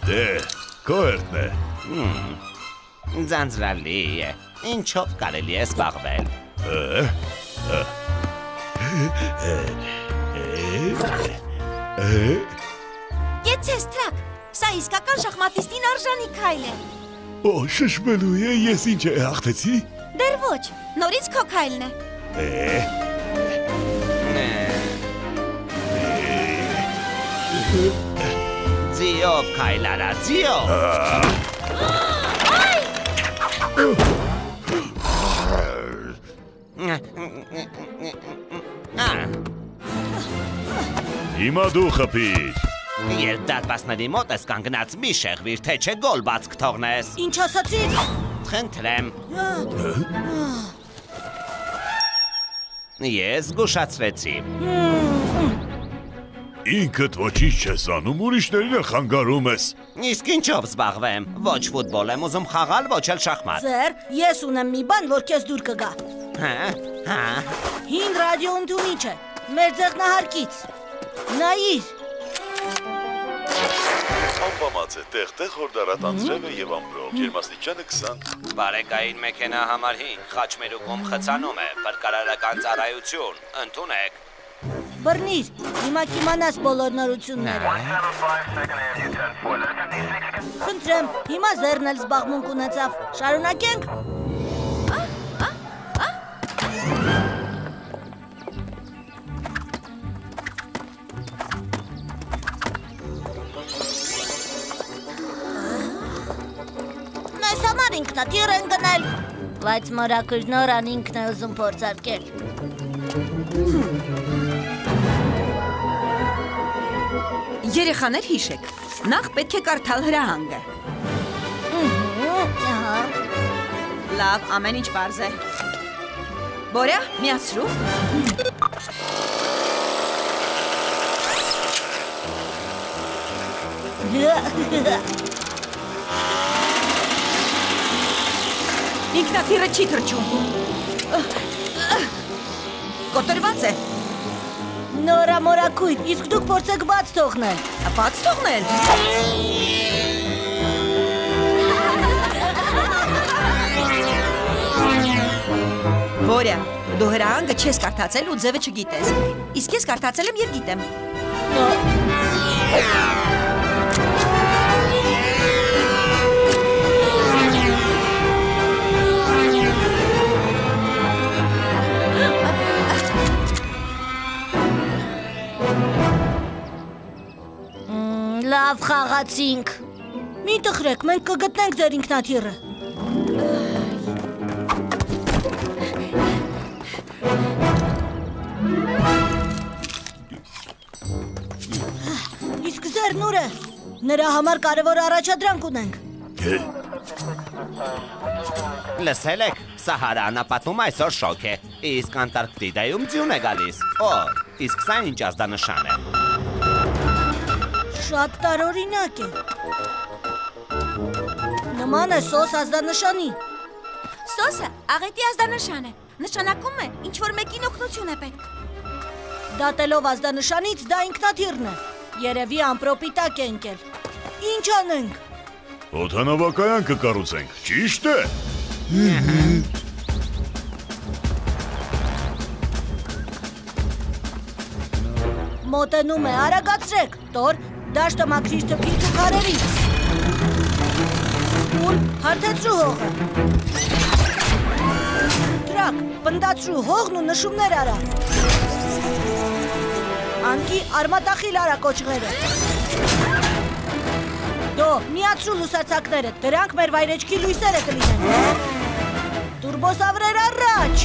Դե, քո հերթն է։ Ձանձրալի է։ Ինչով կարելի է զբաղվել։ Կեցես տրակ, սա իսկական շախմատիստին արժանի քայլ է։ Օ, շշմելու է, ես ինչ է հաղթեցի։ Դեռ ոչ, նորից քո քայլն է։ Ձիով քայլ արա, ձիով։ Հիմա դու խփիր։ Երբ դարպասների մոտ ես կանգնած մի շեղվիր, թե չէ գոլ բաց կթողնես։ Ինչ ասացիր։ Խնդրեմ։ Ես զգուշացրեցի։ Ինքդ ոչինչ չես անում, ուրիշներին է խանգարում ես։ Իսկ ինչով զբաղվեմ։ Ոչ ֆուտբոլ եմ ուզում խաղալ, ոչ էլ շախմատ։ Ձեր, ես ունեմ մի բան, որ քեզ դուր կգա։ Հա։ Հին ռադիո ընդունիչ է, մեր ձեղնահարկից։ Նայիր։ Անպամած է, տեղ-տեղ հորդարատ անձրև է և ամբրող, ջերմաստիճանը 20։ Բարեկային մեքենա համար 5, խաչմերուկում խցանում է, պրկարարական ծառայություն, ընդունեք։ Բռնիր, հիմա կիմանաս բոլոր նորությունները։ Խնդրեմ, հիմա ձեռն էլ զբաղմունք ունեցավ, շարունակենք։ Մեզ համար ինքնատիր են գնել, բայց մորակրնորան ինքն է ուզում փորձարկել։ Երեխաներ հիշեք, նախ պետք է կարդալ հրահանգը։ Լավ, ամեն ինչ պարզ է։ Բորյա, միացրու։ Ինքնաթիռը չի թռչում։ Կոտրված է։ Նորամորակույտ, իսկ դուք փորձեք բաց թողնել։ Բաց թողնել։ Բորյա, դու հրահանգը չես կարդացել ու ձևը չգիտես։ Իսկ ես կարդացել եմ և գիտեմ։ Լավ խաղացինք։ Մի տխրեք, մենք կգտնենք ձեր ինքնաթիռը։ Իսկ ձերն ուր է։ Նրա համար կարևոր առաջադրանք ունենք։ Լսել եք, Սահարա անապատում այսօր շոկ է, իսկ Անտարկտիդայում ձյուն է գալիս։ Օ, իսկ սա ինչ ազդանշան է։ Շատ տարօրինակ է։ Նման է սոս ազդանշանի։ Սոսը աղետի ազդանշան է։ Նշանակում է, ինչ-որ մեկին օգնություն է պետք։ Դատելով ազդանշանից դա ինքնաթիռն է։ Երևի ամպրոպի տակ է ընկել։ Ինչ անենք։ Օդանավակայան կկառուցենք, ճիշտ է։ Մոտենում է, արագացրեք, տոր, դաշտը մաքրիր թփից ու քարերից։ Ուր, հարթեցրու հողը։ Տրակ, պնդացրու հողն ու նշումներ արա։ Անկի արմատախիլ արա կոճղերը։ Դո, միացրու լուսացակները, դրանք մեր վայրեջքի լույսերը կլինեն։ Տուրբոսավրեր առաջ։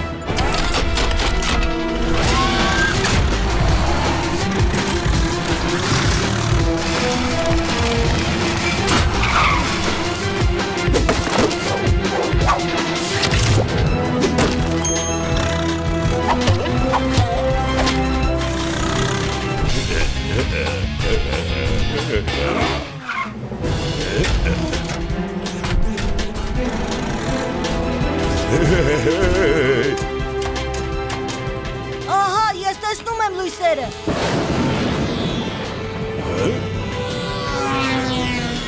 Ահա, ես տեսնում եմ լույսերը։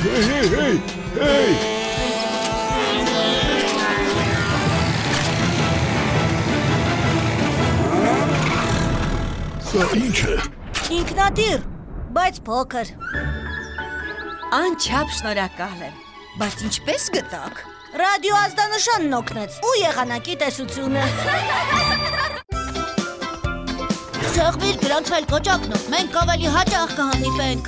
Հեյ։ Սա ինչ է։ Ինքնադիր, բայց փոքր։ Անչափ շնորհակալ եմ։ Բայց ինչպես գտաք։ Ռադիո ազդանշանն օգնեց ու եղանակի տեսությունը։ Սեղմիր գրանցվել կոճակնով, մենք ավելի հաճախ կհանդիպենք։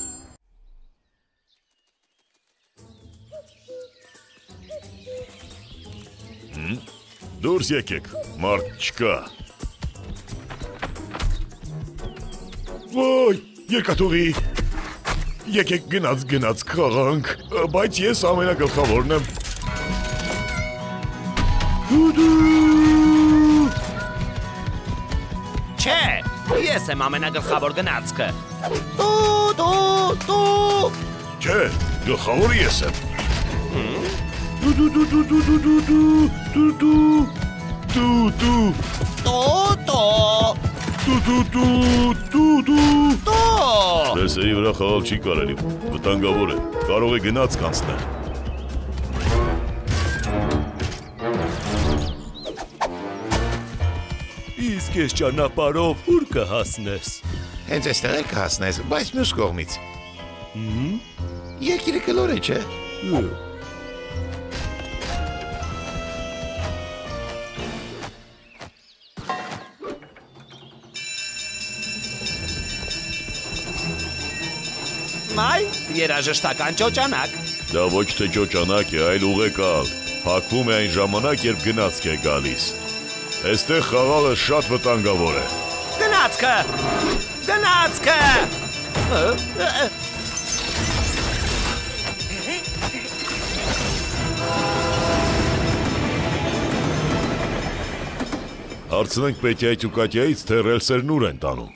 Դուրս եկեք, մարդ չկա։ Ոյ, երկաթուղի։ Եկեք գնաց խաղանք, բայց ես ամենագլխավորն եմ։ Չէ, ես եմ ամենագլխավոր գնացքը։ Չէ, գլխավորը ես եմ։ Դեսերի վրա խաղալ չի կարելի, վտանգավոր է, կարող է գնաց կանցնել։ Իսկ ես ճանապարհով ուր կհասնես։ Հենց այստեղ էլ կհասնես, բայց մյուս կողմից։ Երկիրը կլոր է, չէ։ Մայ, երաժշտական ճոճանակ։ Դա ոչ թե ճոճանակ է, այլ ուղեկալ։ Փակվում է այն ժամանակ, երբ գնացք է գալիս։ Այստեղ խաղալը շատ վտանգավոր է։ Գնացքը։ Գնացքը։ Հարցնենք Պետյայից ու Կատյայից, թե ռելսերն ուր են տանում։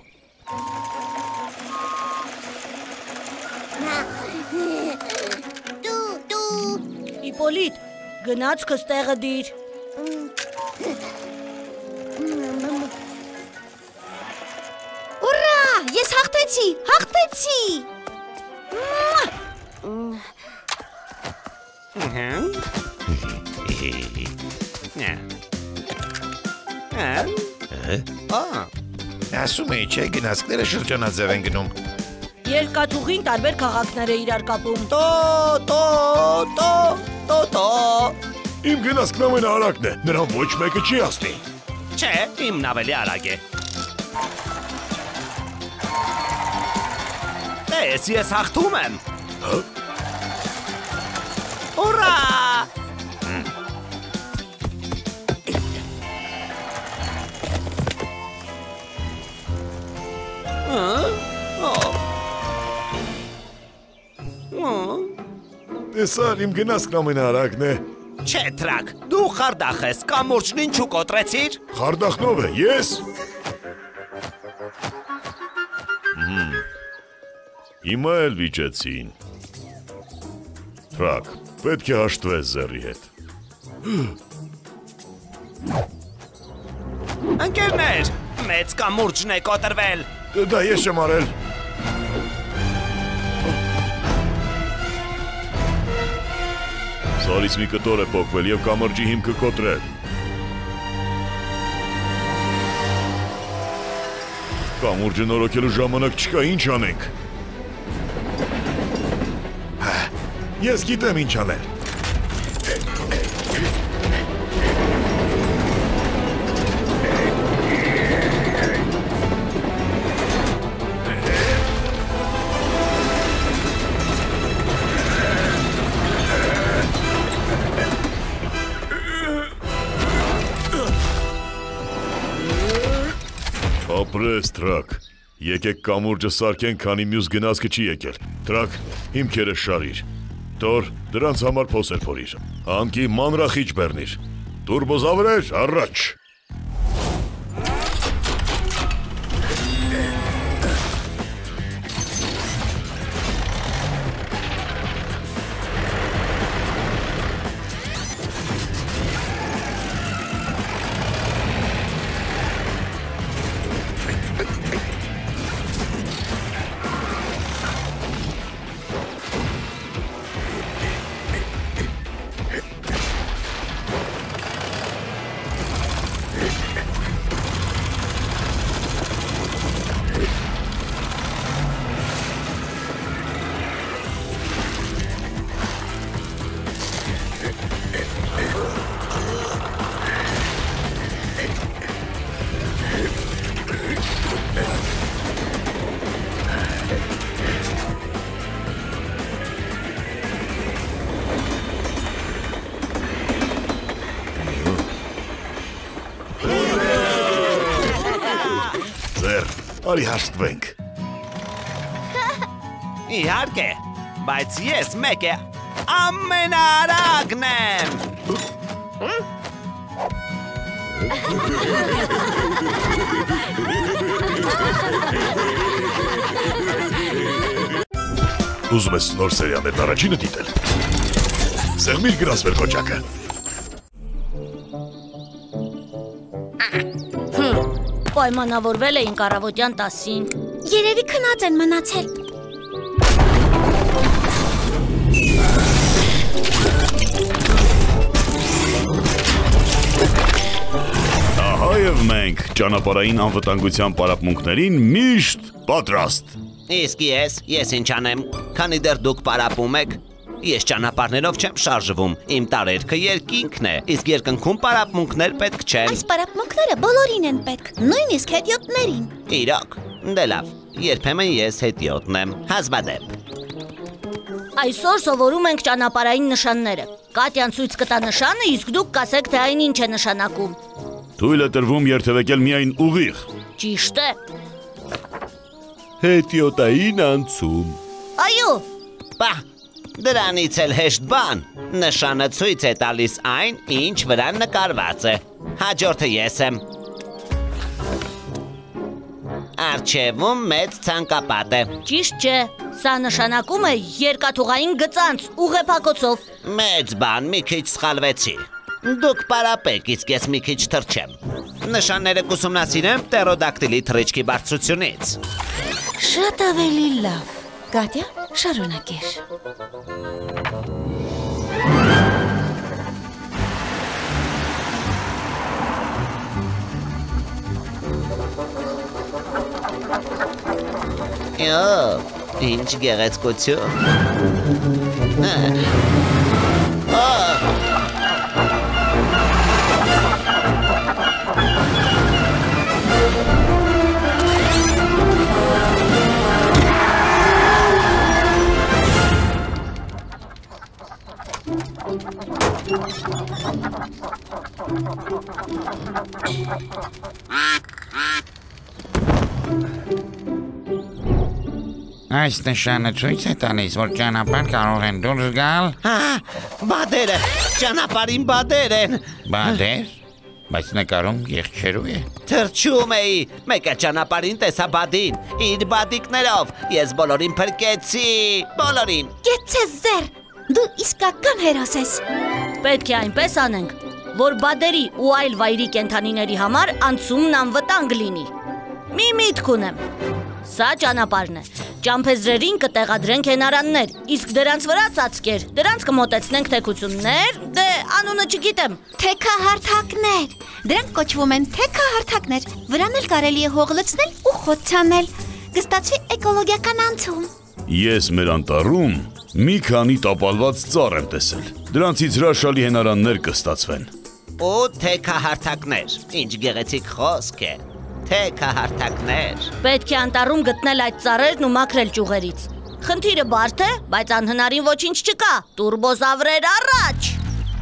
Իպոլիտ, գնացքս տեղը դիր։ Ուրա, ես հաղթեցի։ Ասում էի, չէ, գնացքները շրջանաձև են գնում։ Երկաթուղին տարբեր քաղաքներ է իրար կապում։ Իմ գնացքն ամենաարագն է, նրան ոչ մեկը չի հասնի։ Չէ, իմն ավելի արագ է։ Տես, ես հաղթում եմ։ Ուրա! Տեսար, իմ գնացքն ամենաարագն է։ Չէ, տրակ, դու խարդախ ես, կամուրջն ինչու կոտրեցիր։ Խարդախնով է, ես։ Հիմա էլ վիճեցին։ Տրակ, պետք է հաշտվես ձեռի հետ։ Ընկերներ, մեծ կամուրջն է կոտրվել։ Դա ես եմ արել։ Սարից մի կտոր է պոկվել և կամրջի հիմքը կոտրել։ Կամուրջը նորոգելու ժամանակ չկա, ինչ անենք։ Ես գիտեմ ինչ անել։ Ապրես, Տրակ, եկեք կամուրջը սարքեն, քանի մյուս գնացքը չի եկել։ Տրակ, հիմքերը շարիր։ Տոր, դրանց համար փոսեր փորիր։ Անկի մանրախիչ բեռնիր։ Տուրբոզավրեր, առաջ։ Արի հաշտվենք։ Իհարկե, բայց ես մեկ է ամենարագն եմ։ Ուզում ես նոր սերիալներն առաջինը դիտել։ Սեղմիր գրասվեր կոճակը։ Պայմանավորվել էինք առավոտյան 10-ին։ Երևի քնած են մնացել։ Ահա եւ մենք ճանապարհային անվտանգության պարապմունքներին միշտ պատրաստ։ Իսկ ես ինչ անեմ, քանի դեռ դուք պարապում եք, ես ճանապարհներով չեմ շարժվում, իմ տարերքը երկինքն է, իսկ երկնքում պարապմունքներ պետք չեն։ Այս պարապմունքները բոլորին են պետք, նույնիսկ հետիոտներին։ Իրոք, դե լավ, երբեմն ես հետիոտն եմ, հազվադեպ։ Այսօր սովորում ենք ճանապարհային նշանները։ Կատյան ցույց կտա նշանը, իսկ դուք կասեք, թե այն ինչ է նշանակում։ Թույլ է տրվում երթևեկել միայն ուղիղ։ Ճիշտ է։ Հետիոտային անցում։ Այո, Բա, դրանից էլ հեշտ բան, նշանը ցույց է տալիս այն, ինչ վրա նկարված է։ Հաջորդը ես եմ։ Արջևում մեծ ցանկապատ է։ ճիշտ չէ։ Սա նշանակում է երկաթուղային գծանց ուղեփակոցով։ Մեծ բան, մի քիչ սխալվեցի։ Դուք պարապեք, իսկ ես մի քիչ թռչեմ։ Նշանները կուսումնասիրեմ պտերոդակտիլի թռիչքի բարձրությունից։ Շատ ավելի լավ։ Կատյա, շարունակիր։ Ինչ գեղեցկություն։ Այս նշանը ցույց է տալիս, որ ճանապարհ կարող են դուրս գալ։ Բադերը, ճանապարհին բադեր են։ Բադեր, բայց նկարում եղջերու է։ Թրջում էի, մեկը ճանապարհին տեսա բադին, իր բադիկներով, ես բոլորին փրկեցի, բոլորին։ Կեցես ձեր, դու իսկական հերոս ես։ Պետք է այնպես անենք, որ բադերի ու այլ վայրի կենդանիների համար անցումն անվտանգ լինի։ Մի միտք ունեմ։ Սա ճանապարհն է։ Ճամփեզրերին կտեղադրենք հենարաններ, իսկ դրանց վրա ծածկեր, դրանց կմոտեցնենք թեքություններ, դե անունը չգիտեմ։ Թեքահարթակներ։ Դրանք կոչվում են թեքահարթակներ։ Վրան էլ կարելի է հող լցնել ու խոտ ցանել։ Կստացվի էկոլոգիական անցում։ Ես մեր անտառում մի քանի տապալված ծառ եմ տեսել։ Դրանցից հրաշալի հենարաններ կստացվեն։ Ու թեքահարթակներ, ինչ գեղեցիկ խոսք է։ Թեքահարթակներ։ Պետք է անտառում գտնել այդ ծառերն ու մաքրել ճյուղերից։ Խնդիրը բարդ է, բայց անհնարին ոչինչ չկա։ Տուրբոզավրեր առաջ։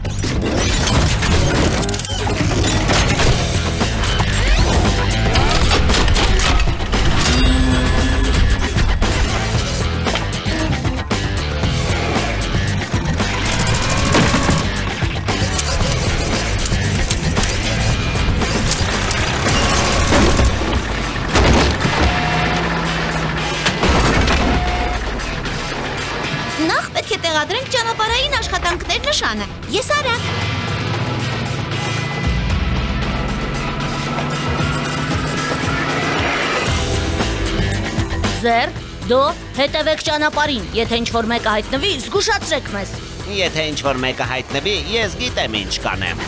Տեղադրենք ճանապարհային աշխատանքներ նշանը։ Ես արագ։ Ձեր, դո, հետևեք ճանապարհին, եթե ինչ-որ մեկը հայտնվի, զգուշացրեք մեզ։ Եթե ինչ-որ մեկը հայտնվի, ես գիտեմ ինչ կանեմ։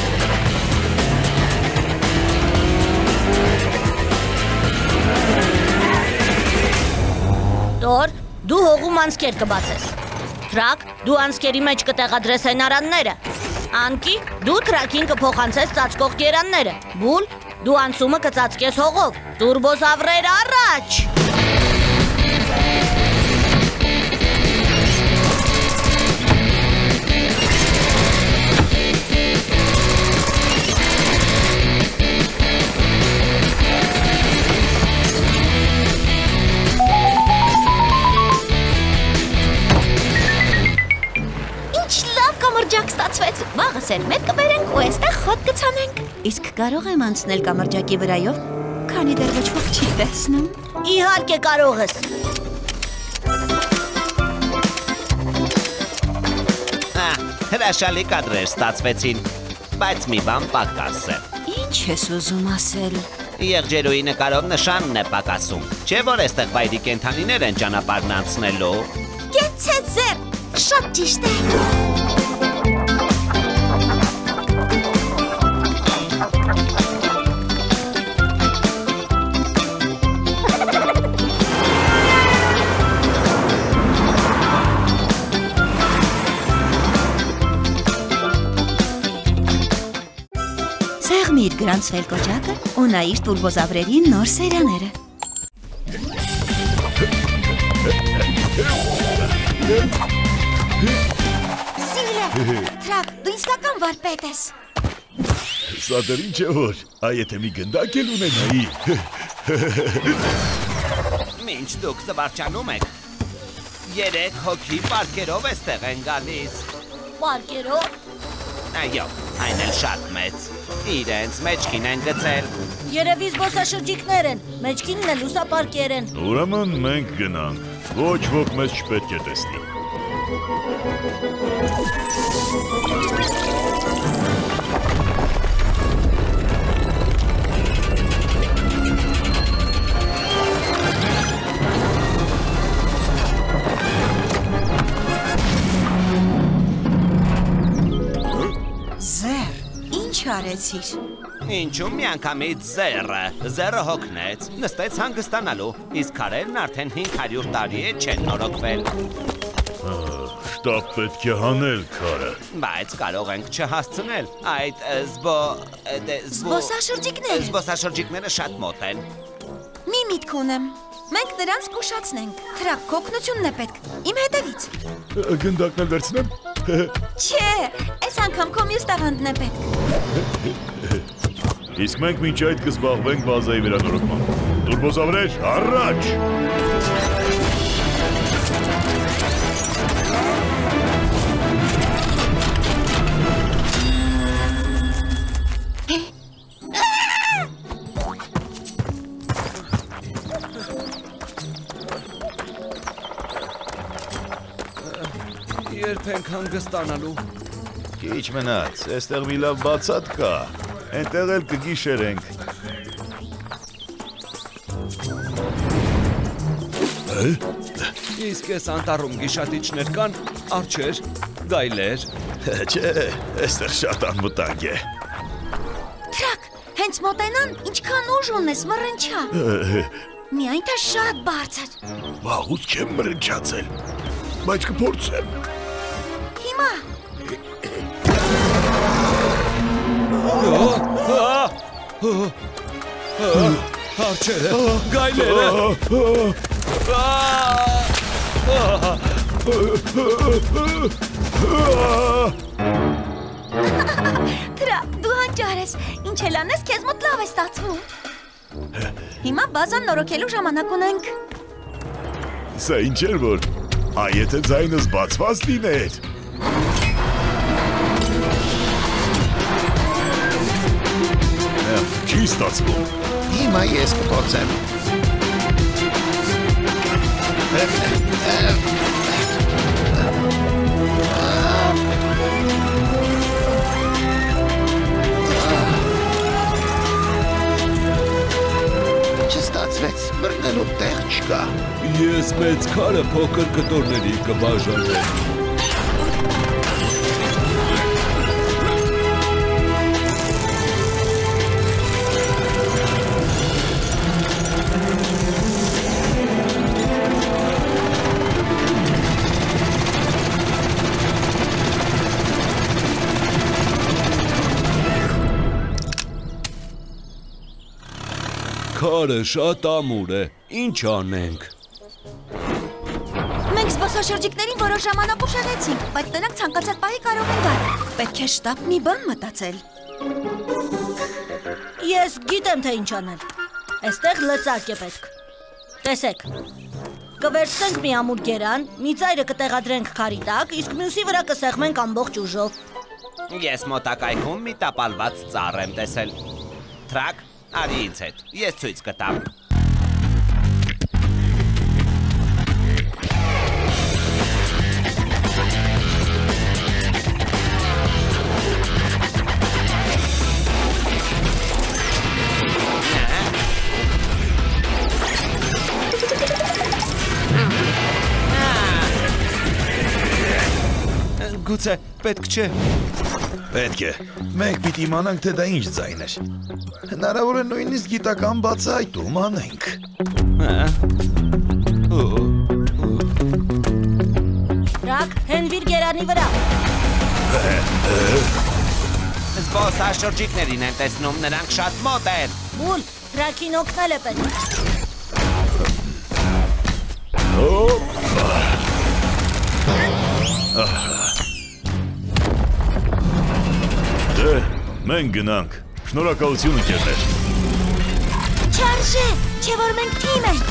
Տոր, դու հողում անցքեր կբացես։ Թրակ, դու անցքերի մեջ կտեղադրես հենարանները։ Անկի, դու թրակին կփոխանցես ծածկող գերանները։ Բուլ, դու անցումը կծածկես հողով։ Տուրբոզավրեր առաջ։ կամրջակ ստացվեց։ Վաղս էլ մեկ կբերենք ու այստեղ խոտ կցանենք։ Իսկ կարող եմ անցնել կամրջակի վրայով, քանի դեռ ոչ ոք չի տեսնում։ Իհարկե կարող ես։ Հրաշալի կադրեր ստացվեցին, բայց մի բան պակաս է։ Ինչ ես ուզում ասել։ Եղջերուի նկարով նշանն է պակասում։ Չէ՞ որ այստեղ վայրի կենդանիներ են ճանապարհն անցնելու։ Կեցցե ձեր, շատ ճիշտ է։ Սեղմիր գրանցվել կոճակը ու նայիր տուրբոզավրերի նոր սերաները։ Սիրե, Թրակ, դու իսկական վարպետ ես։ Սա դեռ ինչ է որ, եթե մի գնդակ էլ ունենայի։ Մինչ դուք զվարճանում եք, 3 հոգի պարկերով էստեղ են գալիս։ Պարկերով։ Այո, այն էլ շատ մեծ։ Իրենց մեջքին են գցել։ Երևի զբոսաշրջիկներ են, մեջքինն էլ լուսապարկեր են։ Ուրեմն մենք գնանք, ոչ ոք մեզ չպետք է տեսնի։ Ձեր, ինչ արեցիր։ Ինչու՞ միանգամից զերը հոգնեց, նստեց հանգստանալու, իսկ քարերն արդեն 500 տարի է չեն նորոգվել։ Շտապ պետք է հանել քարը։ Բայց կարող ենք չհասցնել, այդ զբոսաշրջիկները շատ մոտ են։ Մի միտք ունեմ։ Մենք նրանց կուշացնենք։ Թրակ, քո օգնությունն է պետք։ Իմ հետևից։ Գնդակն էլ վերցնեմ։ Չէ, այս անգամ քո մյուս տաղանդն է պետք։ Իսկ մենք մինչ այդ կզբաղվենք բազայի վերանորոգմամբ։ Տուրբոզավրեր, առաջ! Երբ ենք հանգստանալու։ Քիչ մնաց, այստեղ մի լավ բացատ կա, այնտեղ էլ կգիշերենք։ Իսկ այս անտառում գիշատիչներ կան, արջեր, գայլեր։ Չէ, այստեղ շատ անվտանգ է։ Թրակ, հենց մոտենան, ինչքան ուժ ունես, մռնչա։ Միայն թե շատ բարձր։ Վաղուց չեմ մռնչացել, բայց կփորձեմ։ Հիմա։ Արջերը, գայլերը։ Թրակ, դու հանճար ես, ինչ էլ անես, քեզ մոտ լավ է ստացվում։ Հիմա բազան նորոգելու ժամանակ ունենք։ Սա ինչ էր որ, եթե ձայնս բացված լիներ։ Չի ստացվում։ Հիմա ես կփորձեմ։ Չստացվեց, բռնելու տեղ չկա։ Ես մեծ քարը փոքր կտորների կբաժանեմ։ Քարը շատ ամուր է, ինչ անենք։ Մենք զբոսաշրջիկներին որոշ ժամանակ ուշեղեցինք, բայց նրանք ցանկացած պահի կարող են գալ։ Պետք է շտապ մի բան մտածել։ Ես գիտեմ թե ինչ անել։ Այստեղ լծակ է պետք։ Տեսեք։ Կվերցնենք մի ամուր գերան, մի ծայրը կտեղադրենք քարի տակ, իսկ մյուսի վրա կսեղմենք ամբողջ ուժով։ Ես մոտակայքում մի տապալված ծառ եմ տեսել։ Թրակ, արի ինձ հետ, ես ցույց կտամ։ Գուցե պետք չէ։ Պետք է։ Մենք պիտի իմանանք, թե դա ինչ ձայն էր։ Հնարավոր է նույնիսկ գիտական բացահայտում անենք։ Ռակ, հենվիր գերանի վրա։ Զբոսաշրջիկներին եմ տեսնում, նրանք շատ մոտ են։ Բուլ, Ռակին օգնել է պետք։ Դե, մենք գնանք։ Շնորհակալություն ընկերներ։ Չարժե, չէ որ մենք թիմ ենք։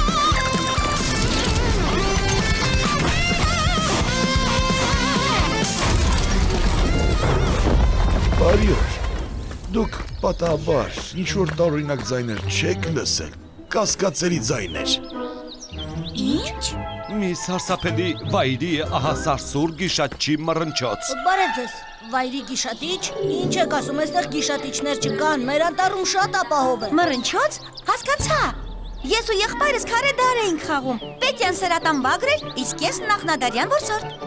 Բարի օր։ Դուք պատահաբար ինչ-որ տարօրինակ ձայներ չեք լսել։ Կասկածելի ձայներ։ Ինչ։ Մի սարսափելի վայրի ահա սարսուր գիշատչի մռնչոց։ Բարև ձեզ, վայրի գիշատիչ։ Ինչ եք ասում, այստեղ գիշատիչներ չկան, մեր անտառում շատ ապահով է։ Մռնչոց։ Հասկացա։ Ես ու եղբայրս քարե դար էինք խաղում։ Պետյան սրատան բագր էր, իսկ ես նախնադարյան որսորդ։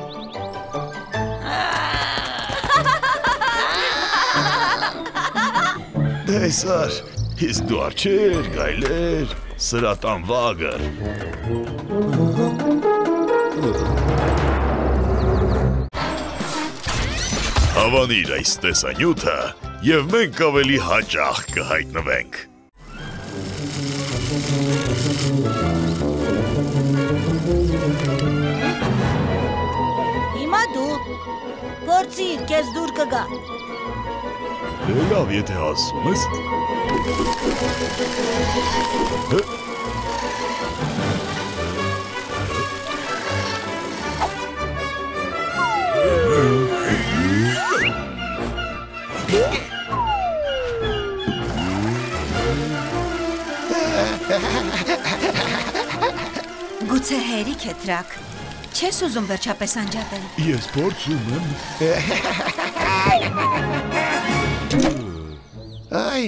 Տեսար, իսկ դու արջեր, գայլեր, սրատան վագր։ Հավանիր այս տեսանյութը, և մենք ավելի հաճախ կհայտնվենք։ Հիմա դու փորձիր, քեզ դուր կգա։ Լավ, եթե ասում ես։ Գուցե հերիք է Թրակ։ Չես ուզում վերջապես անջատել։ Ես փորձում եմ։ Այ,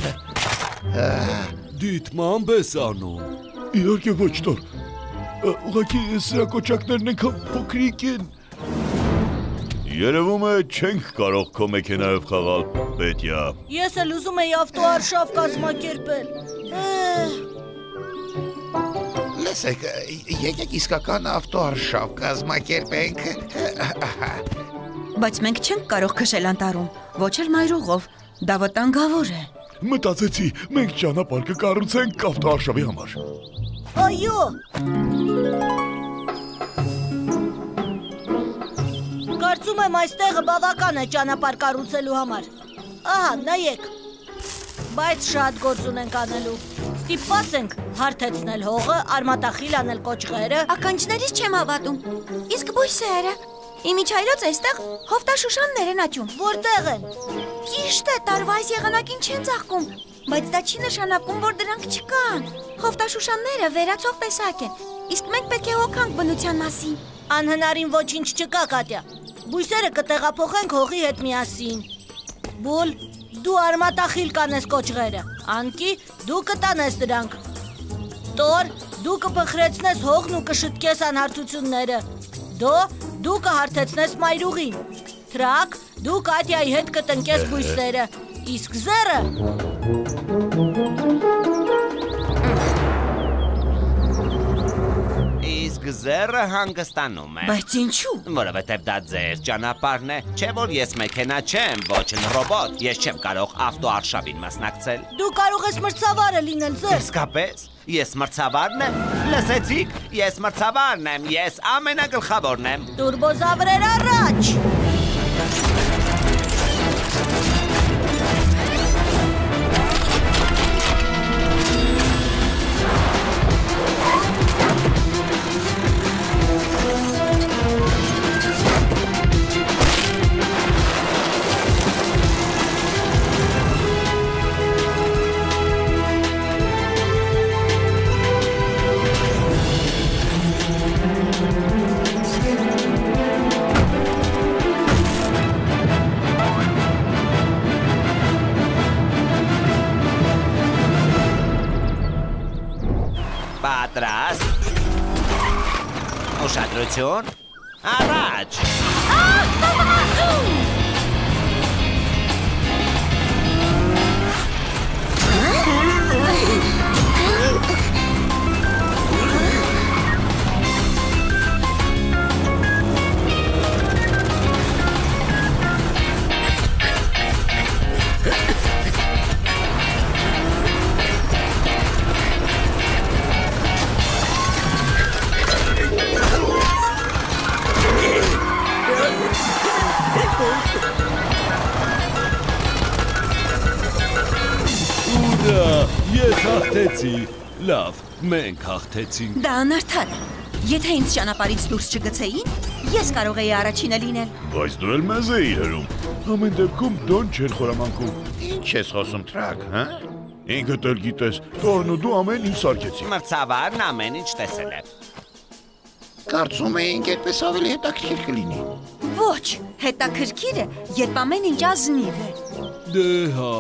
Դիտմամբ ես անում։ իհարկե ոչ տոր։ Ուղղակի սրա կոճակներն ենքան փոքրիկ են։ Երևում է չենք կարող քո մեքենայով խաղալ, Պետյա։ Ես էլ ուզում եի ավտոարշավ կազմակերպել։ Լսեք, եկեք իսկական ավտոարշավ կազմակերպենք։ Բայց մենք չենք կարող քշել անտառում, ոչ էլ մայրուղով։ Դա վտանգավոր է։ Մտածեցի, մենք ճանապարհ կկառուցենք ավտոարշավի համար։ Այո։ Կարծում եմ այստեղը բավական է ճանապարհ կառուցելու համար։ Ահա, նայեք։ Բայց շատ գործ ունենք անելու։ Ստիպված ենք հարթեցնել հողը, արմատախիլ անել կոճղերը։ Ականջներից չեմ հավատում։ Իսկ բույսերը։ Իմիջայլոց այստեղ հովտաշուշաններ են աճում։ Որտեղ են։ Ճիշտ է, տարվա այս եղանակին չեն ծաղկում, բայց դա չի նշանակում, որ դրանք չկան։ Հովտաշուշանները վերացող տեսակ են, իսկ մենք պետք է հոգանք բնության մասին։ Անհնարին ոչինչ չկա, Կատյա։ Բույսերը կտեղափոխենք հողի հետ միասին։ Բուլ, դու արմատախիլ կանես կոճղերը։ Անկի, դու կտանես դրանք։ Տոր, դու կփխրեցնես հողն ու կշտկես անհարթությունները։ Դու կհարթեցնես մայրուղին։ Թրակ, դու Կատյայի հետ կտնկես բույսերը։ Իսկ զերը… Իսկ զերը հանգստանում է։ Բայց ինչու։ Որովհետև դա ձեր ճանապարհն է, չէ որ ես մեքենա չեմ, ոչ էլ ռոբոտ, ես չեմ կարող ավտոարշավին մասնակցել։ Դու կարող ես մրցավարը լինել, զեր։ Իսկապես, ես մրցավարն եմ։ Լսեցիք, ես մրցավարն եմ, ես ամենագլխավորն եմ։ Տուրբոզավրեր առաջ։ Ուշադրություն։ Առաջ։ Ուրա, ես հաղթեցի։ Լավ, մենք հաղթեցինք։ Դա անարդար է։ Եթե ինձ ճանապարհից դուրս չգցեին, ես կարող էի առաջինը լինել։ Բայց դու էլ մեզ էիր հրում։ Ամեն դեպքում դոն չէր խորամանկում։ Ինչ ես խոսում, Թրակ, հա? Ինքդ էլ գիտես, Տորն ու դու ամեն ինչ սարքեցի։ Մրցավարն ամեն ինչ տեսել է։ Կարծում էինք այդպես ավելի հետաքրքիր կլինի։ Ոչ, հետաքրքիր է, երբ ամեն ինչ ազնիվ է։ Դե հա,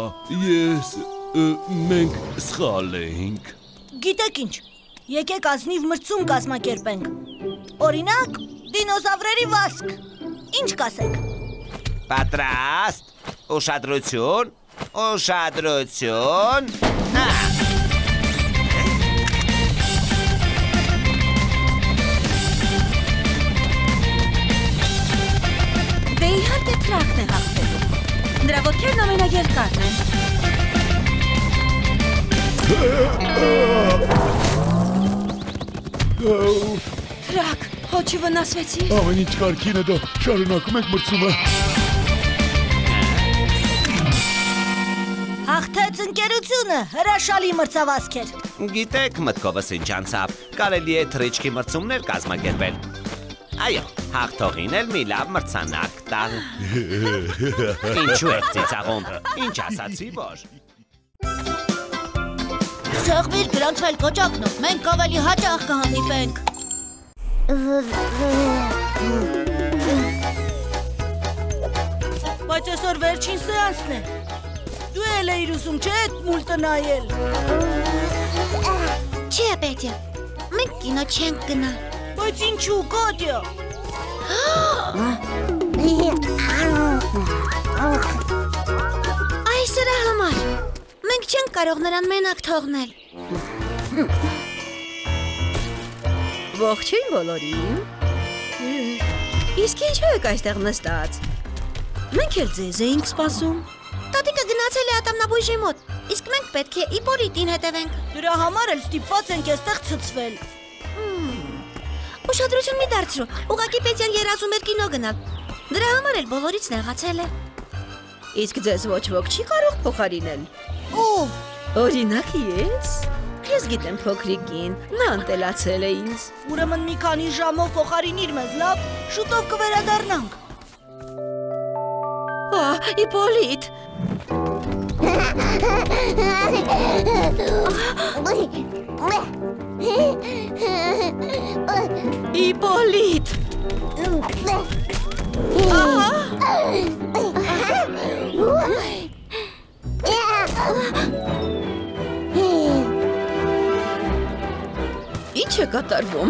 մենք սխալ էինք։ Գիտեք ինչ, եկեք ազնիվ մրցում կազմակերպենք։ Օրինակ, դինոզավրերի վազք։ Ինչ կասեք։ Պատրաստ։ Ուշադրություն։ Ուշադրություն։ Հա։ Դե իհարկե Թրակն է հաղթելու։ Նրա ոտքերն ամենաերկարն են։ Թրակ, հոչի վնասվեցի։ Ամեն ինչ կարգին է դա, շարունակում եք մրցումը։ Հաղթեց ընկերությունը, հրաշալի մրցավազք էր։ Գիտեք մտքովս ինչ անցավ, կարելի է թռիչքի մրցումներ կազմակերպել։ Այո, հաղթողին էլ մի լավ մրցանակ տալ։ Ինչու եք ծիծաղում, ինչ ասացի որ։ Սեղմիր գրանցվել կոճակնով, մենք ավելի հաճախ կհանդիպենք։ Բայց այսօր վերջին սեանսն է։ Դու էլ էիր ուզում, չէ՞ այդ մուլտը նայել։ Չէ, Պետյա, մենք կինո չենք գնա։ Բայց ինչու, Կատյա։ Այս սրա համար, մենք չենք կարող նրան մենակ թողնել։ Ողջույն բոլորին։ Իսկ ինչու եք այստեղ նստած։ Մենք էլ ձեզ էինք սպասում։ Տատիկը գնացել է ատամնաբույժի մոտ, իսկ մենք պետք է Իպոլիտին հետևենք։ Դրա համար էլ ստիպված ենք այստեղ ցցվել։ Ուշադրություն մի դարձրու, ուղղակի Պետյան երազում էր կինո գնալ։ Դրա համար էլ բոլորից նեղացել է։ Իսկ ձեզ ոչ ոք չի կարող փոխարինել։ Ո՞վ։ Օրինակ ես։ Ես գիտեմ փոքրիկին, նա ընտելացել է ինձ։ Ուրեմն մի քանի ժամով փոխարինիր մեզ, լավ, շուտով կվերադառնանք։ Իպոլիտ։ Իպոլիտ։ Ինչ է կատարվում։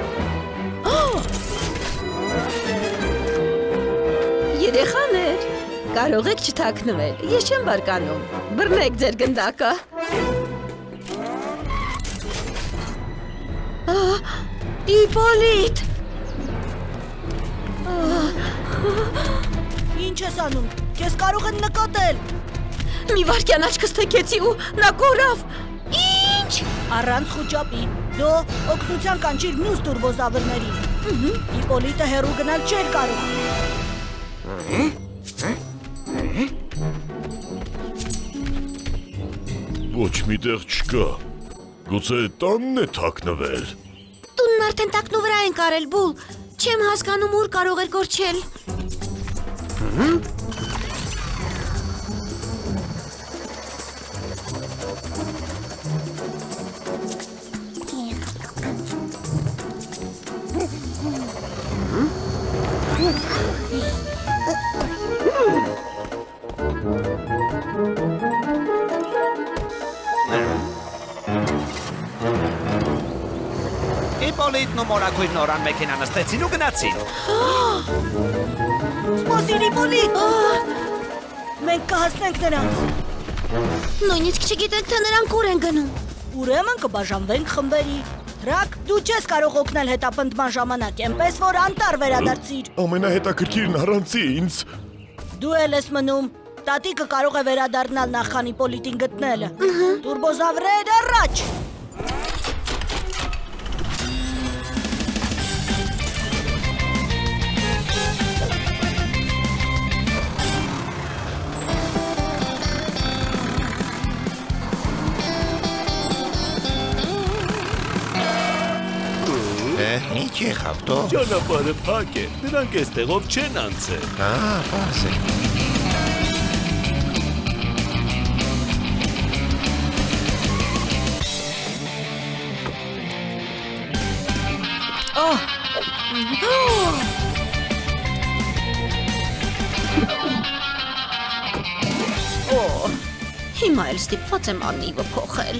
Երեխաներ, կարող եք չթաքնվել, ես չեմ բարկանում, բռնեք ձեր գնդակը։ Իպոլիտ։ Ինչ ես անում, կեզ կարող են նկատել։ Մի վարկյան աչքս թեքեցի ու նա կորավ։ Ինչ։ Առանց խուճապի, դու օգնության կանչիր մյուս տուրբոզավրներին։ Իպոլիտը հեռու գնալ չէր կարող։ Ոչ մի տեղ չկա։ Գուցե տանն է թաքնվել։ Տունն արդեն տակնու վրա են կարել, Բուլ։ Չեմ հասկանում ուր կարող էր կորչել։ Իպոլիտն ու մորակույրն օրան մեքենա նստեցին ու գնացին։ Սպասիր Իպոլիտ։ Մենք կհասնենք նրանց։ Նույնիսկ չգիտենք, թե նրանք ուր են գնում։ Ուրեմն կբաժանվենք խմբերի։ Թրակ, դու չես կարող օգնել հետապնդման ժամանակ, այնպես որ անտառ վերադարձիր։ Ամենահետաքրքիրն առանց ինձ։ Դու էլ ես մնում։ Տատիկը կարող է վերադառնալ նախքան Իպոլիտին գտնելը։ Տուրբոզավրեր առաջ։ Ինչ եղավ դո։ Ճանապարհը փակ է, նրանք այստեղով չեն անցել։ Պարզ է։ Հիմա էլ ստիպված եմ անիվը փոխել։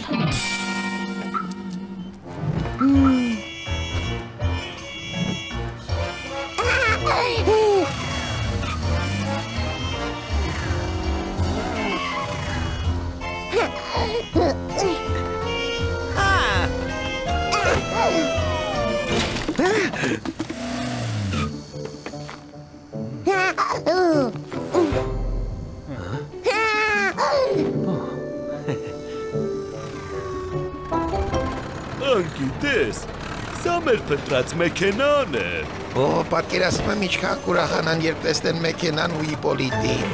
Անգիտես, սա մեր փնտրած մեքենան է։ Օ, պատկերացնում եմ ինչքան կուրախանան, երբ տեսնեն մեքենան ու Իպոլիտին։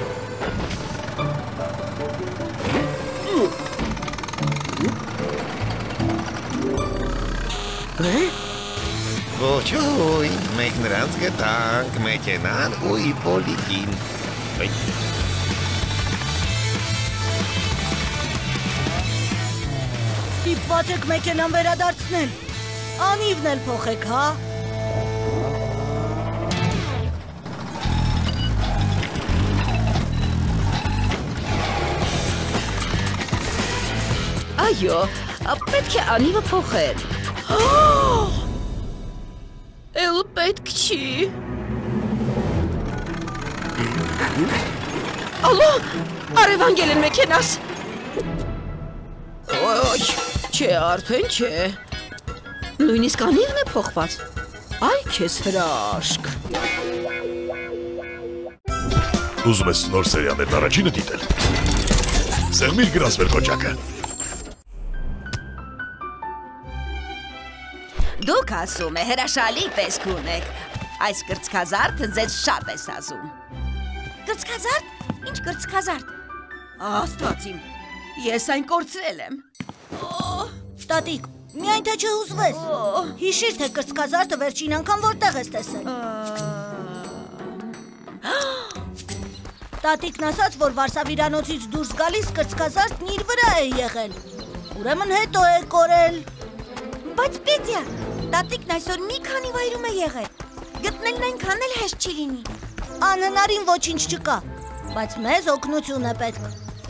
Ոչոյ, մենք նրանց գտանք մեքենան ու Իպոլիտին։ Ստիպված եք մեքենան վերադարձնել։ Անիվն էլ փոխեք, հա։ Այո, պետք է անիվը փոխել։ Էլ պետք չի։ Ալո, արևանգել են մեքենաս։ Ոյ, չէ, արդեն չէ։ Նույնիսկ անիվն է փոխված։ Այ քեզ հրաշք։ Ուզում ես նոր սերիաներն առաջինը դիտել։ Սեղմիր գրասվեր կոճակը։ Դուք ասում է հրաշալի տեսք ունեք։ Այս կրծքազարդը ձեզ շատ է սազում։ Կրծքազարդ? Ինչ կրծքազարդ։ Աստված իմ, ես այն կորցրել եմ։ Տատիկ, միայն թե չհուզվես։ Հիշիր, թե կրծքազարդը վերջին անգամ որտեղ ես տեսել։ Տատիկն ասաց, որ Վարսավիրանոցից դուրս գալիս կրծքազարդն իր վրա է եղել։ Ուրեմն հետո է կորել։ Բայց Պետիա, տատիկն այսօր մի քանի վայրում է եղել։ Գտնելն այնքան էլ հեշտ չի լինի։ Անհնարին ոչինչ չկա, բայց մեզ օգնություն է պետք։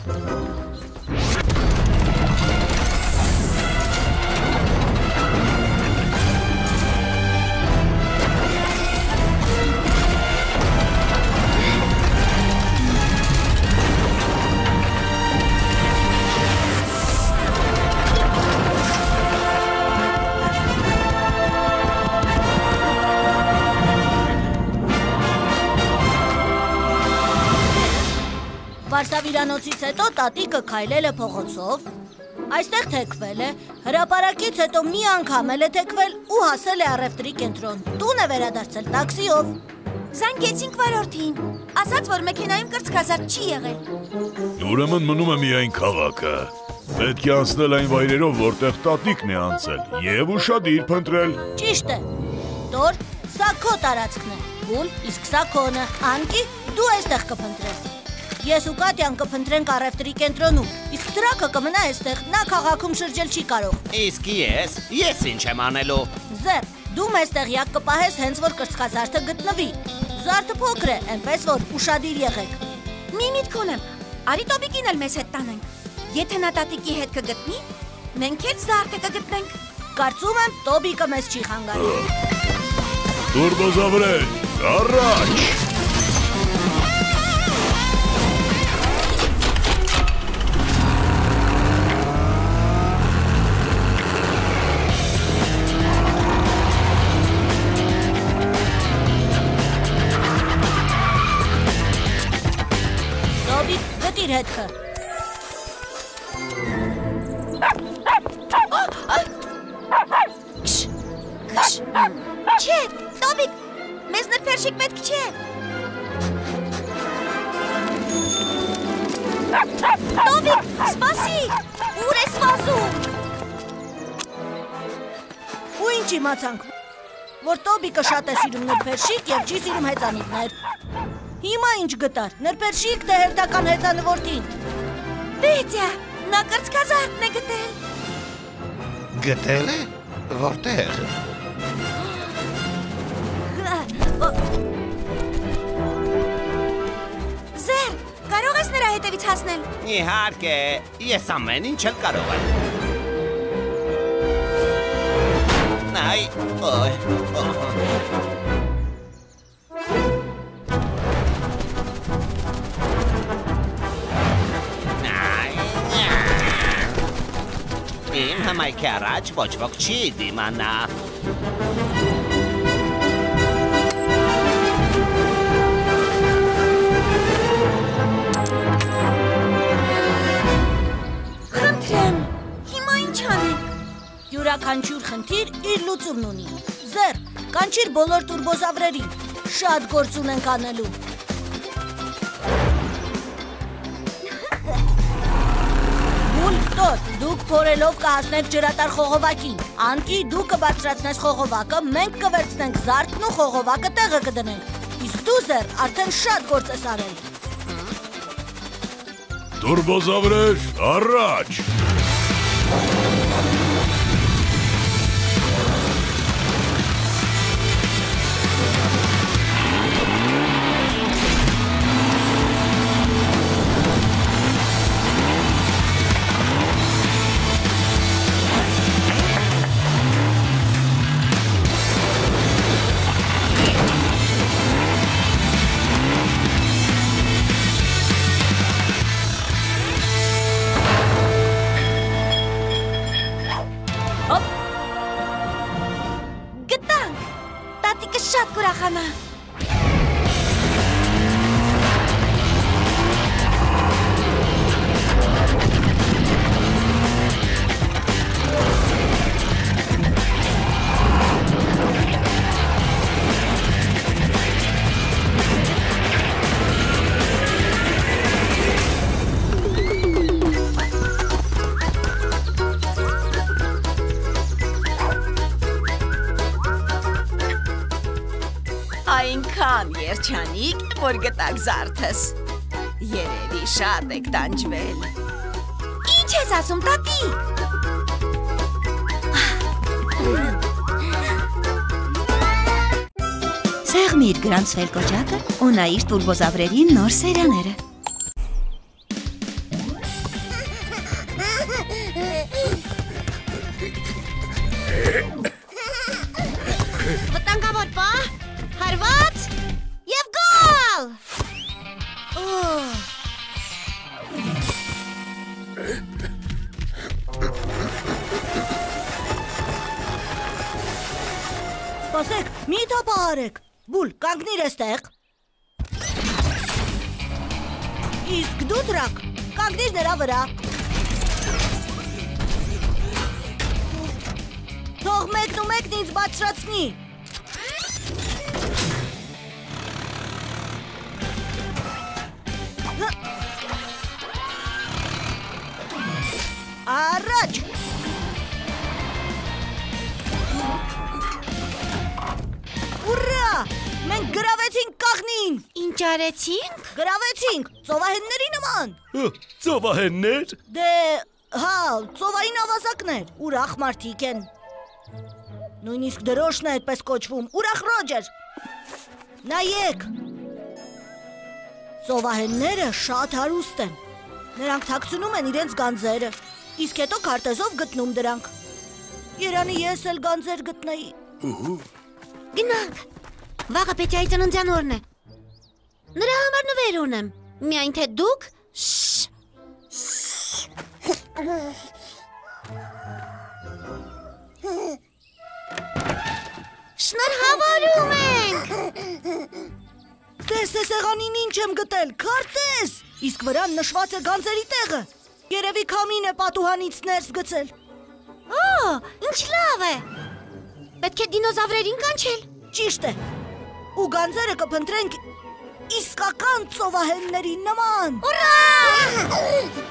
Վարսավիրանոցից հետո տատիկը քայլել է փողոցով, այստեղ թեքվել է, հրապարակից հետո մի անգամ էլ է թեքվել ու հասել է առևտրի կենտրոն, տուն է վերադարձել տաքսիով։ Զանգեցինք վարորդին, ասաց, որ մեքենայում կրծքազարդ չի եղել։ Ուրեմն մնում է միայն քաղաքը։ Պետք է անցնել այն վայրերով, որտեղ տատիկն է անցել եւ ուշադիր փնտրել։ Ճիշտ է։ Տոր, սա քո տարածքն է։ Բուլ, իսկ սա քոնը։ Անկի, դու այստեղ կփնտրես։ Ես ու Կատյան կփնտրենք առևտրի կենտրոնում, իսկ Թրակը կմնա այստեղ, նա քաղաքում շրջել չի կարող։ Իսկ ես ինչ եմ անելու։ Զեր, դու մեզ տեղյակ կպահես հենց որ կրծքազարդը գտնվի։ Զարդը փոքր է, այնպես որ ուշադիր եղեք։ Մի միտք ունեմ, արի Տոբիկին էլ մեզ հետ տանենք։ Եթե նա տատիկի հետ կգտնի, մենք էլ զարդը կգտնենք։ Կարծում եմ Տոբիկը մեզ չի խանգարում։ Տուրբոզավրեր, առաջ։ Տոբիկ, գտիր հետքը։ Չէ, Տոբիկ, մեզ նրբերշիկ պետք չէ։ Տոբիկ, սպասի, ուր ես վազում։ Ու ինչ իմացանք, որ Տոբիկը շատ է սիրում նրբերշիկ և չի սիրում հեծանիվներ։ Հիմա ինչ գտար, նրբերշիկ թե հերթական հեծանվորդին։ Պետյա, նա կրծքազարդն է գտել։ Գտել է, որտեղ։ Զեր, կարող ես նրա հետևից հասնել։ Իհարկե, ես ամեն ինչ էլ կարող եմ։ Այ, օй, Իմ հմայքի առաջ ոչ ոք չի դիմանա։ Խնդրեմ, հիմա ինչ անենք։ Յուրաքանչյուր խնդիր իր լուծումն ունի։ Զեր, կանչիր բոլոր տուրբոզավրերին, շատ գործ ունենք անելու։ Տոր, դուք փորելով կհասնեք ջրատար խողովակին, Անկի դու կբարձրացնես խողովակը, մենք կվերցնենք զարդն ու խողովակը տեղը կդնենք, իսկ դու Զեր արդեն շատ գործ ես արել։ Տուրբոզավրեր, առաջ։ Շատ կուրախանա։ Այնքան երջանիկ, որ գտակ զարդս։ Երևի շատ եք տանջվել։ Ինչ ես ասում, տատի։ Սեղմիր գրանցվել կոճակը ու նայիր տուրբոզավրերի նոր սերաները։ Վտանգավոր պահ, հարված և գոլ։ Սպասեք, մի թափահարեք, Բուլ, կանգնիր էստեղ։ Իսկ դու Դրակ, կանգնիր նրա վրա։ Թող մեկն ու մեկն ինձ բարձրացնի։ Առաջ։ Ուրա, մենք գրավեցինք կաղնին։ Ինչ արեցինք։ Գրավեցինք, ծովահենների նման։ Ծովահեններ։ Դե, հա, ծովային ավազակներ, ուրախ մարդիկ են։ Նույնիսկ դրոշն է այդպես կոչվում, ուրախ Ռոջեր։ Նայեք։ Ծովահենները շատ հարուստ են։ Նրանք թաքցնում են իրենց գանձերը, իսկ հետո քարտեզով գտնում դրանք։ Երանի ես էլ գանձեր գտնեի։ Գնանք։ Վաղը Պետյայի ծննդյան օրն է։ Նրա համար նվեր ունեմ։ Միայն թե դուք Շնորհավորում ենք։ Տես սեղանին ինչ եմ գտել, քարտեզ։ Իսկ վրան նշված է գանձերի տեղը։ Երևի քամին է պատուհանից ներս գցել։ Օ, ինչ լավ է։ Պետք է դինոզավրերին կանչել։ Ճիշտ է։ Ու գանձերը կփնտրենք իսկական ծովահենների նման։ Ուրա!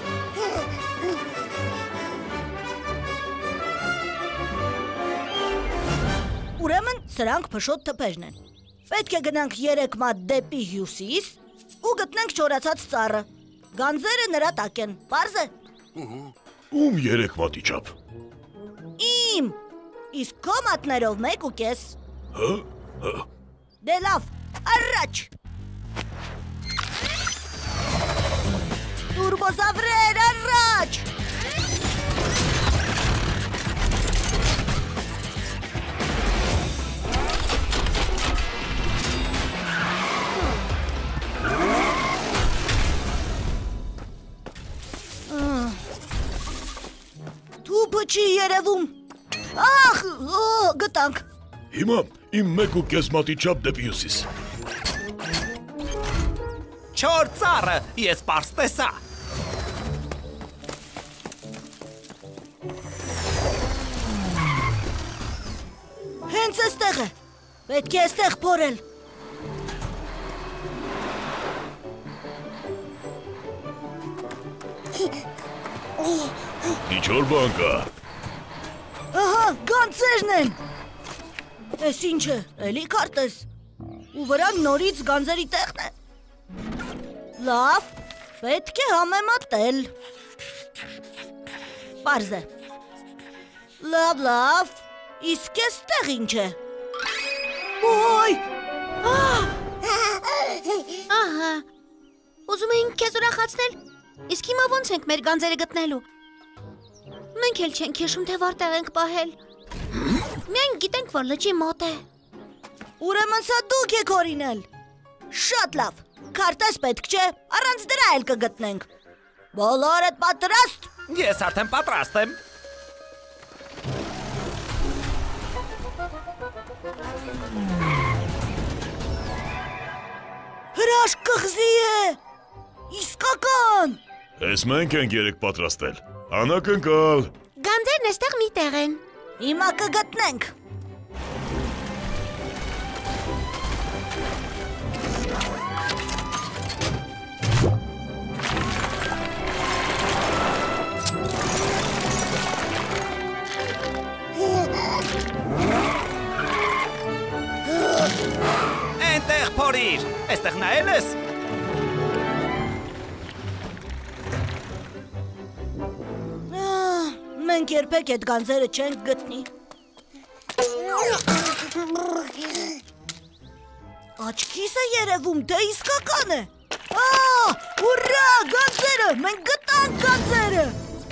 Ուրեմն սրանք փշոտ թփերն են։ Պետք է գնանք 3 մատ դեպի հյուսիս ու գտնենք չորացած ծառը։ Գանձերը նրա տակ են։ Պարզ է։ Ում 3 մատի չափ։ Իմ։ Իսկ քո մատներով 1.5։ Հա։ Դե լավ, առաջ։ Տուրբոզավրեր, առաջ։ Թուփը չի երևում։ Ախ, գտանք։ Հիմա իմ 1.5 մատի չափ դեպի հյուսիս։ Չոր ծառը, ես պարզ տեսա։ Հենց էստեղ է։ Պետք է էստեղ փորել։ Ինչ որ բան կա։ Ահա, գանձերն են։ Էս ինչ է, էլի քարտեզ։ Ու վրան նորից գանձերի տեղն է։ Լավ, պետք է համեմատել։ Պարզ է։ Լավ, իսկ էստեղ ինչ է։ Ոյ։ Ահա։ Ուզում էինք քեզ ուրախացնել, իսկ հիմա ոնց ենք մեր գանձերը գտնելու։ Մենք էլ չենք հիշում, թե որտեղ ենք պահել։ Միայն գիտենք, որ լճի մոտ է։ Ուրեմն սա դուք եք օրինել։ Շատ լավ, քարտեզ պետք չէ, առանց դրա էլ կգտնենք։ Բոլորդ պատրաստ։ Ես արդեն պատրաստ եմ։ Հրաշք կղզի է։ Իսկական։ Ես մենք ենք 3 պատրաստել։ Անակնկալ։ Գանձերն էստեղ մի տեղ են։ Հիմա կգտնենք։ Այնտեղ փորիր, այստեղ նայել ես։ Մենք երբեք այդ գանձերը չենք գտնի։ Աչքիս է երևում, թե իսկական է։ Ուրա, գանձերը, մենք գտանք գանձերը։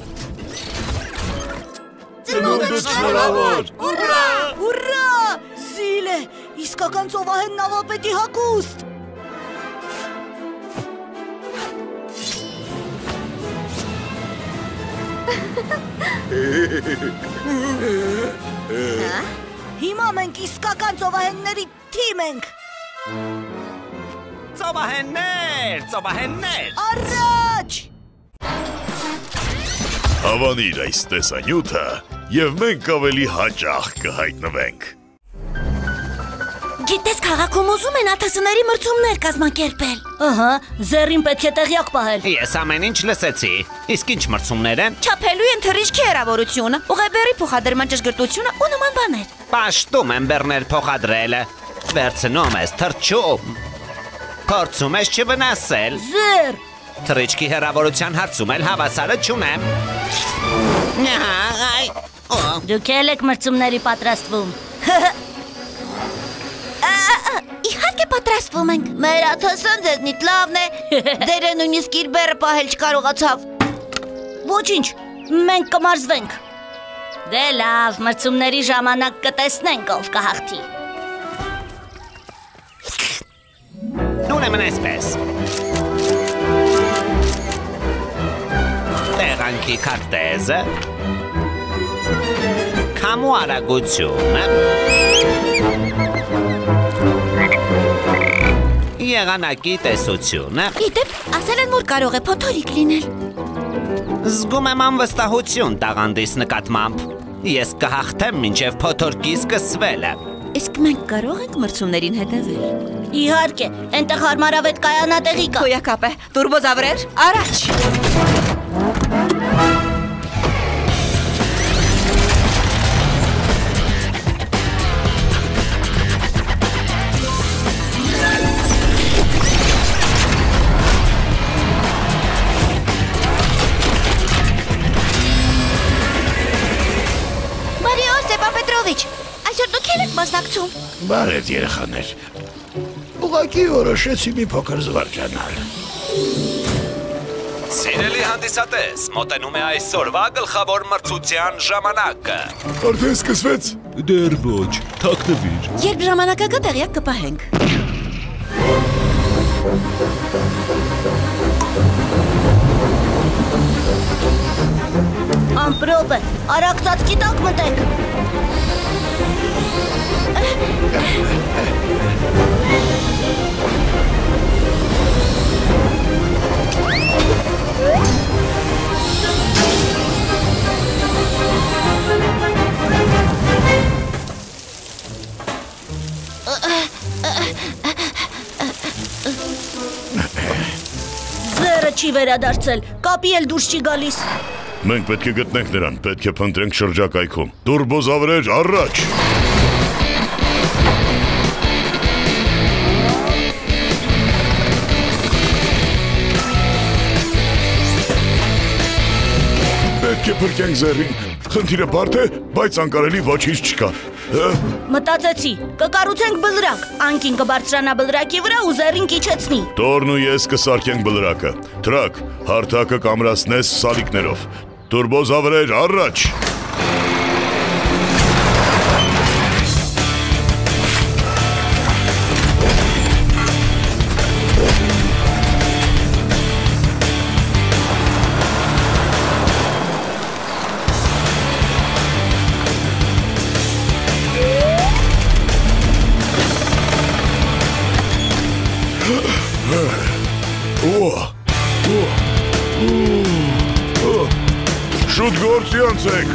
Ծնունդդ շնորհավոր։ Ուրա, զիլ է, իսկական ծովահեն նավապետի հագուստ։ Հիմա մենք իսկական ծովահենների թիմ ենք։ Ծովահեններ։ Առաջ։ Հավանիր այս տեսանյութը եւ մենք ավելի հաճախ կհայտնվենք։ Գիտես, քաղաքում ուզում են աթասների մրցումներ կազմակերպել։ Ահա, զեռին պետք է տեղյակ պահել։ Ես ամեն ինչ լսեցի։ Իսկ ինչ մրցումներ են։ Չափելու են թռիչքի հեռավորությունը, ուղեբերի փոխադրման ճշգրտությունը ու նման բաներ։ Պաշտում եմ բեռնել փոխադրելը։ Վերցնում ես թռչում։ Փորձում ես չվնասել։ Զեր։ Թռիչքի հեռավորության հարցում էլ հավասարը չունեմ։ Դուք էլ եք մրցումների պատրաստվում։ Իհարկե պատրաստվում ենք։ Մեր աթասան ձեզնից լավն է։ Դերը նույնիսկ իր բեռը պահել չկարողացավ։ Ոչինչ, մենք կմարզվենք։ Դե լավ, մրցումների ժամանակ կտեսնենք ով կհաղթի։ Ուրեմն այսպես։ Տեղանքի քարտեզը, քամու արագությունը, եղանակի տեսությունը։ Իդեպ, ասել են, որ կարող է փոթորիկ լինել։ Զգում եմ անվստահություն տաղանդիս նկատմամբ։ Ես կհաղթեմ մինչև փոթորկի սկսվելը։ Իսկ մենք կարող ենք մրցումներին հետևել։ Իհարկե, այնտեղ հարմարավետ կայանատեղի կա։ Հոյակապ է, տուրբոզավրեր, առաջ։ Այսօր դուք եք մասնակցում։ Բարև երեխաներ։ Ուղղակի որոշեցի մի փոքր զվարճանալ։ Սիրելի հանդիսատես, մոտենում է այսօրվա գլխավոր մրցության ժամանակը։ Արդեն սկսվեց։ Դեռ ոչ, թաքնվիր։ Երբ ժամանակը գա տեղյակ կպահենք։ Ամպրոպ է, արագ ծածկի տակ մտեք։ Ձերը չի վերադարձել, կապի էլ դուրս չի գալիս։ Մենք պետք է գտնենք նրան, պետք է փնտրենք շրջակայքում։ Տուրբոզավրեր, առաջ։ Պետք է փրկենք ձեռին։ Խնդիրը բարդ է, բայց անկարելի ոչինչ չկա։ Մտածեցի, կկառուցենք բլրակ, անկին կբարձրանա բլրակի վրա ու ձեռին կիջեցնի։ Տորն ու ես կսարքենք բլրակը։ Թրակ, հարթակը կամրացնես սալիկներով։ Տուրբոզավրեր, առաջ։ Շուտ գործի անցեք։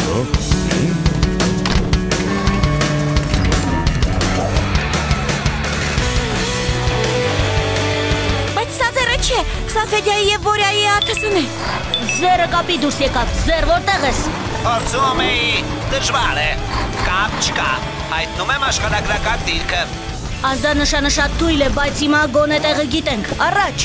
Բայց սա ձերը չէ, սա Ֆեդյայի և Որյայի աթսն է։ Ձերը կապի դուրս եկավ, ձեր որտեղ ես։ Փորձում էի, դժվար է։ Կապ չկա, հայտնում եմ աշխարհագրական դիրքը։ Ազդանշանը շատ թույլ է, բայց հիմա գոնե տեղը գիտենք, առաջ։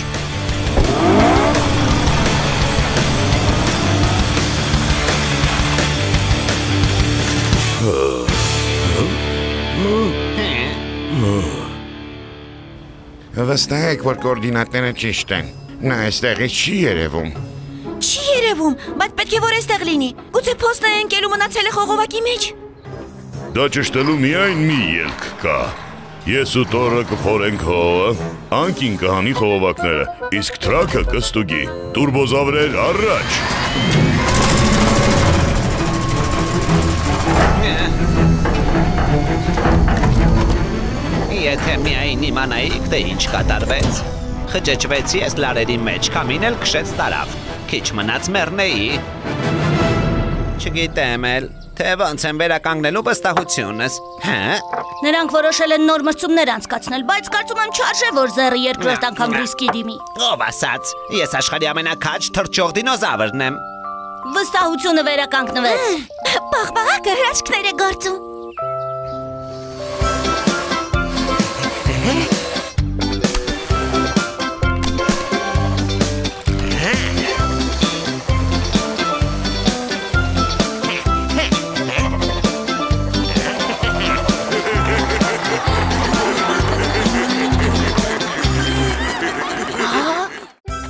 Վստահ եք, որ կոորդինատները ճիշտ են։ Նա այստեղից չի երևում։ Չի երևում, բայց պետք է որ այստեղ լինի։ Գուցե փոստն է ընկել ու մնացել է խողովակի մեջ։ Դա ճշտելու միայն մի ելք կա։ Ես ու Տորը կփորենք հողը, անկին կհանի խողովակները, իսկ թրակը կստուգի։ Տուրբոզավրեր, առաջ։ Եթե միայն իմանայիք, թե ինչ կատարվեց։ Խճճվեցի ես լարերի մեջ, կամին էլ քշեց տարավ։ Քիչ մնաց մեռնեի։ Չգիտեմ էլ, թե ոնց եմ վերականգնելու վստահությունս, հա։ Նրանք որոշել են նոր մրցումներ անցկացնել, բայց կարծում եմ չարժե, որ ձեռը երկրորդ անգամ ռիսկի դիմի։ Ով ասաց, ես աշխարհի ամենակաջ թռչող դինոզավրն եմ։ Վստահությունը վերականգնվեց։ Պաղպաղակը հրաշքներ է գործում։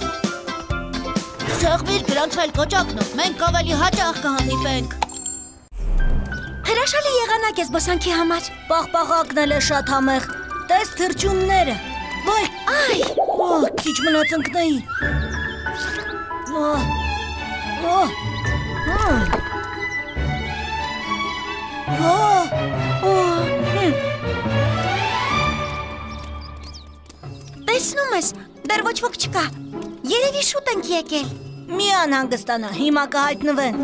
Սեղմիր գրանցվել կոճակնով, մենք ավելի հաճախ կհանդիպենք։ Հրաշալի եղանակ է զբոսանքի համար։ Պաղպաղակն էլ է շատ համեղ։ Տես թրջունները։ Ոյ, Այ, քիչ մնաց ընկնեի։ տեսնում ես, դեռ ոչ ոք չկա։ Երևի շուտ ենք եկել։ Մի անհանգստանա, հիմա կհայտնվեն։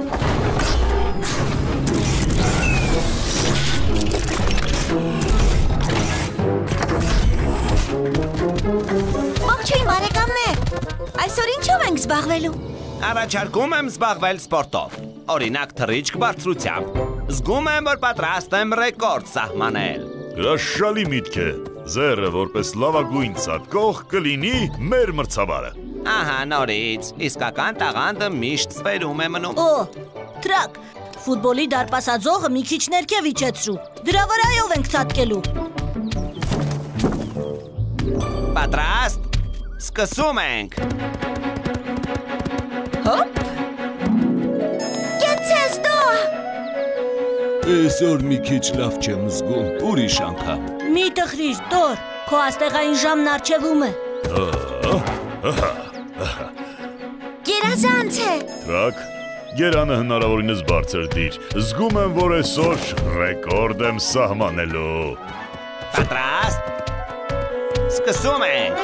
Ողջույն բարեկամներ։ Այսօր ինչով ենք զբաղվելու։ Առաջարկում եմ զբաղվել սպորտով։ Օրինակ թռիչք բարձրությամբ։ Զգում եմ, որ պատրաստ եմ ռեկորդ սահմանել։ Հրաշալի միտք է։ Ձեռը որպես լավագույն ցատկող կլինի մեր մրցավարը։ Ահա նորից, իսկական տաղանդը միշտ ստվերում է մնում։ Օ, Տրակ, ֆուտբոլի դարպասաձողը մի քիչ ներքև իջեցրու։ Դրա վրայով ենք ցատկելու։ Պատրաստ։ Սկսում ենք։ Հոպ։ Կեցես դո։ Այսօր մի քիչ լավ չեմ զգում, ուրիշ անգամ։ Մի տխրիր, Տոր, քո աստեղային ժամն առջևում է։ Գերազանց է։ Տրակ, գերանը հնարավորինս բարձր դիր։ Զգում եմ, որ այսօր ռեկորդ եմ սահմանելու։ Պատրաստ։ Սկսում ենք։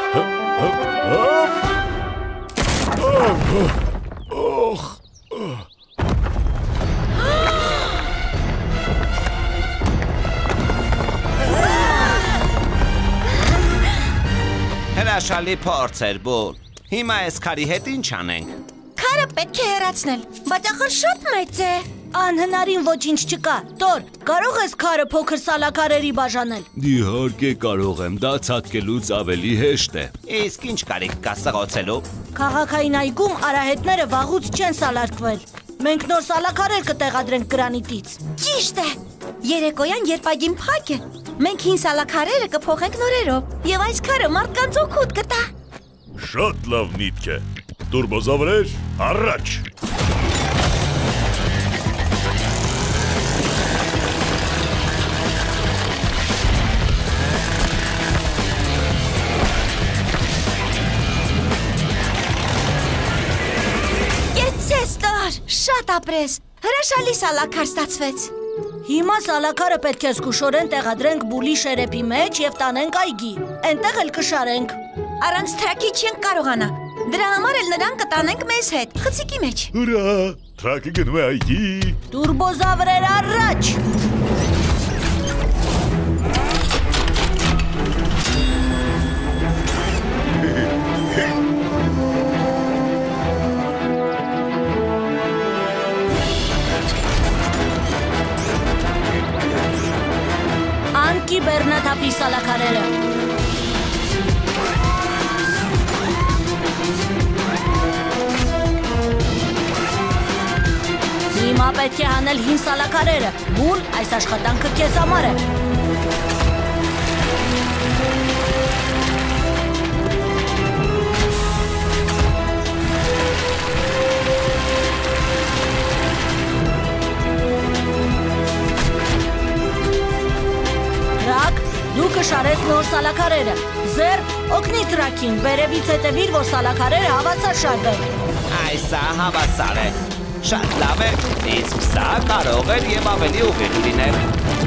Հրաշալի փորձ էր, Բուլ։ Հիմա այս քարի հետ ինչ անենք։ Քարը պետք է հեռացնել, բայց ախր շատ մեծ է։ Անհնարին ոչինչ չկա։ Տոր, կարող ես քարը փոքր սալաքարերի բաժանել։ Իհարկե կարող եմ, դա ցատկելուց ավելի հեշտ է։ Իսկ ինչ կարիք կա սղոցելու։ Քաղաքային այգում արահետները վաղուց չեն սալարկվել։ Մենք նոր սալաքարեր կտեղադրենք գրանիտից։ Ճիշտ է։ Երեկոյան երբ այգին փակ է, մենք հին սալաքարերը կփոխենք նորերով, եւ այս քարը մարդկանց օգուտ կտա։ Շատ լավ միտք է։ Տուրբոզավրեր, առաջ։ Շատ ապրես, հրաշալի սալաքար ստացվեց։ Հիմա սալաքարը պետք է զգուշորեն տեղադրենք բուլի շերեփի մեջ եւ տանենք այգի։ Այնտեղ էլ կշարենք։ Առանց Թրակի չենք կարողանա։ Դրա համար էլ նրան կտանենք մեզ հետ, խցիկի մեջ։ Ուրա, Թրակը գնում է այգի։ Տուրբոզավրեր առաջ։ Անկի բեռնաթափի սալաքարերը։ Հիմա պետք է հանել հին սալաքարերը։ Բուլ, այս աշխատանքը քեզ համար է։ Դու կշարես նոր սալաքարերը։ Ձեր օգնի Տրակին, վերևից հետևիր, որ սալաքարերը հավասար շարվեն։ Այսա հավասար է։ Շատ լավ է, իսկ սա կարող էր եւ ավելի ուղիղ լինել։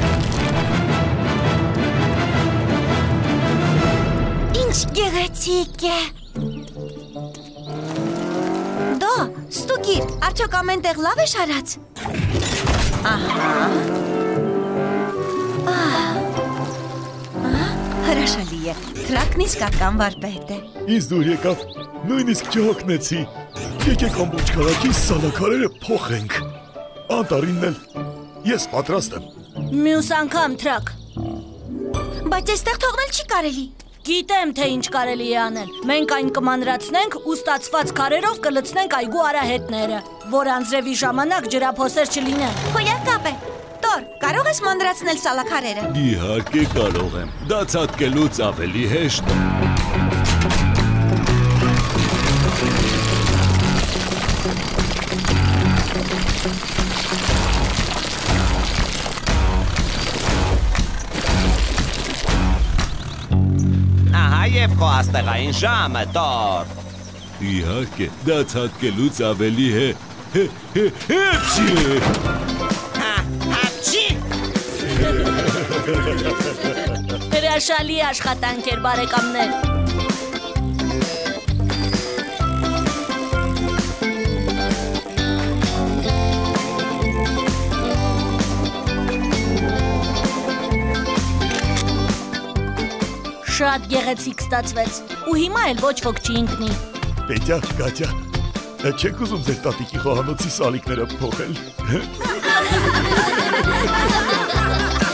Ինչ գեղեցիկ է։ Դո, ստուգիր, արդյոք ամեն տեղ լավ է շարած։ Ահա։ Հրաշալի է, Թրակն իսկական վարպետ է։ Ինձ դուր եկավ, նույնիսկ չհոգնեցի։ Եկեք ամբողջ քաղաքի սալաքարերը փոխենք։ Անտարինն էլ, ես պատրաստ եմ։ Մյուս անգամ, Տրակ։ Բայց այստեղ թողնել չի կարելի։ Գիտեմ, թե ինչ կարելի է անել։ Մենք այն կմանրացնենք ու ստացված քարերով կլցնենք այգու արահետները, որ անձրևի ժամանակ ջրափոսեր չլինեն։ Հոյակ կապ է։ Տոր, կարող ես մանրացնել սալաքարերը։ Իհարկե կարող եմ, դա ցատկելուց ավելի հեշտ է։ Նաև քո աստեղային ժամը, Տոր։ Իհարկե, դա ցածկելուց ավելի է։ Հապչի։ Հրաշալի աշխատանք էր, բարեկամներ։ Շատ գեղեցիկ ստացվեց։ Ու հիմա էլ ոչ ոք չի ընկնի։ Պետյա, Կատյա, չեք ուզում ձեր տատիկի խոհանոցի սալիկները փոխել։